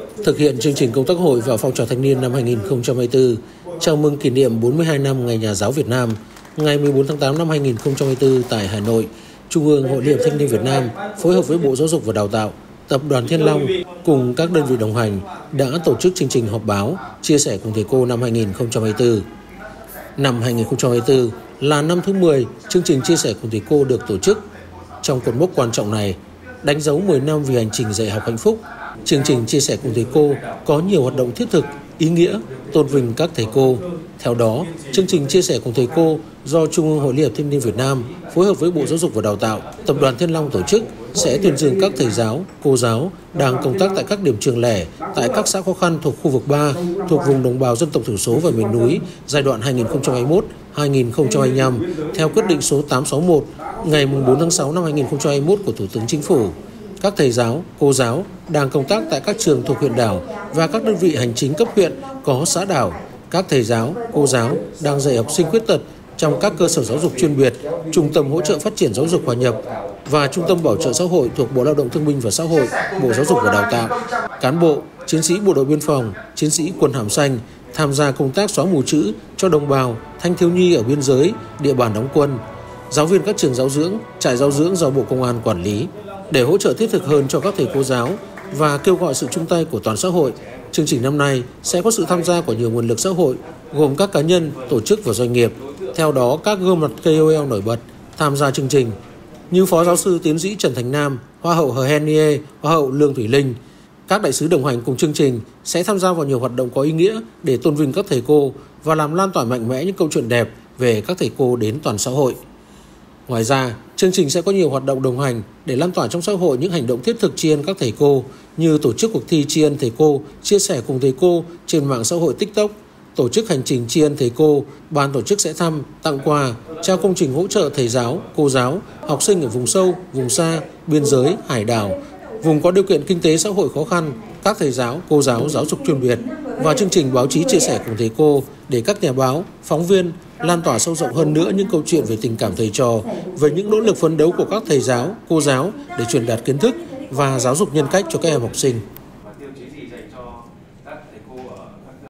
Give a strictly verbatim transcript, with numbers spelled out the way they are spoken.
Thực hiện chương trình công tác hội và phong trào thanh niên năm hai nghìn không trăm hai mươi tư, chào mừng kỷ niệm bốn mươi hai năm Ngày Nhà giáo Việt Nam, ngày mười bốn tháng tám năm hai nghìn không trăm hai mươi tư tại Hà Nội, Trung ương Hội Liên hiệp Thanh niên Việt Nam phối hợp với Bộ Giáo dục và Đào tạo, Tập đoàn Thiên Long cùng các đơn vị đồng hành đã tổ chức chương trình họp báo chia sẻ cùng thầy cô năm hai nghìn không trăm hai mươi tư. Năm hai nghìn không trăm hai mươi tư là năm thứ mười chương trình chia sẻ cùng thầy cô được tổ chức. Trong cột mốc quan trọng này, đánh dấu mười năm vì hành trình dạy học hạnh phúc, chương trình chia sẻ cùng thầy cô có nhiều hoạt động thiết thực, ý nghĩa, tôn vinh các thầy cô. Theo đó, chương trình chia sẻ cùng thầy cô do Trung ương Hội Liên hiệp Thanh niên Việt Nam phối hợp với Bộ Giáo dục và Đào tạo, Tập đoàn Thiên Long tổ chức sẽ tuyên dương các thầy giáo, cô giáo đang công tác tại các điểm trường lẻ tại các xã khó khăn thuộc khu vực ba, thuộc vùng đồng bào dân tộc thiểu số và miền núi giai đoạn hai nghìn không trăm hai mươi mốt đến hai nghìn không trăm hai mươi lăm theo quyết định số tám trăm sáu mươi mốt ngày bốn tháng sáu năm hai nghìn không trăm hai mươi mốt của Thủ tướng Chính phủ. Các thầy giáo, cô giáo đang công tác tại các trường thuộc huyện đảo và các đơn vị hành chính cấp huyện có xã đảo. Các thầy giáo, cô giáo đang dạy học sinh khuyết tật trong các cơ sở giáo dục chuyên biệt, Trung tâm hỗ trợ phát triển giáo dục hòa nhập và Trung tâm bảo trợ xã hội thuộc Bộ Lao động Thương binh và Xã hội, Bộ Giáo dục và Đào tạo. Cán bộ, chiến sĩ bộ đội biên phòng, chiến sĩ quân hàm xanh tham gia công tác xóa mù chữ cho đồng bào, thanh thiếu nhi ở biên giới, địa bàn đóng quân. Giáo viên các trường giáo dưỡng, trại giáo dưỡng do Bộ Công an quản lý. Để hỗ trợ thiết thực hơn cho các thầy cô giáo và kêu gọi sự chung tay của toàn xã hội, chương trình năm nay sẽ có sự tham gia của nhiều nguồn lực xã hội gồm các cá nhân, tổ chức và doanh nghiệp. Theo đó, các gương mặt K O L nổi bật tham gia chương trình như Phó Giáo sư Tiến sĩ Trần Thành Nam, Hoa hậu Hờ Hen Nie, Hoa hậu Lương Thủy Linh. Các đại sứ đồng hành cùng chương trình sẽ tham gia vào nhiều hoạt động có ý nghĩa để tôn vinh các thầy cô và làm lan tỏa mạnh mẽ những câu chuyện đẹp về các thầy cô đến toàn xã hội. Ngoài ra, chương trình sẽ có nhiều hoạt động đồng hành để lan tỏa trong xã hội những hành động thiết thực tri ân các thầy cô như tổ chức cuộc thi tri ân thầy cô, chia sẻ cùng thầy cô trên mạng xã hội TikTok, tổ chức hành trình tri ân thầy cô, ban tổ chức sẽ thăm, tặng quà, trao công trình hỗ trợ thầy giáo, cô giáo, học sinh ở vùng sâu, vùng xa, biên giới, hải đảo, vùng có điều kiện kinh tế xã hội khó khăn, các thầy giáo, cô giáo, giáo dục chuyên biệt và chương trình báo chí chia sẻ cùng thầy cô để các nhà báo, phóng viên lan tỏa sâu rộng hơn nữa những câu chuyện về tình cảm thầy trò, về những nỗ lực phấn đấu của các thầy giáo, cô giáo để truyền đạt kiến thức và giáo dục nhân cách cho các em học sinh.